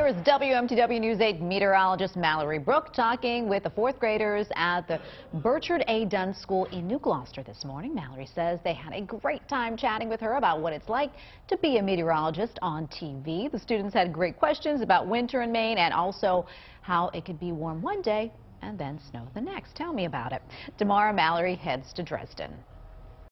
Here is WMTW News 8 meteorologist Mallory Brook talking with the fourth graders at the Burchard A. Dunn School in New Gloucester this morning. Mallory says they had a great time chatting with her about what it's like to be a meteorologist on TV. The students had great questions about winter in Maine and also how it could be warm one day and then snow the next. Tell me about it. Tomorrow, Mallory heads to Dresden.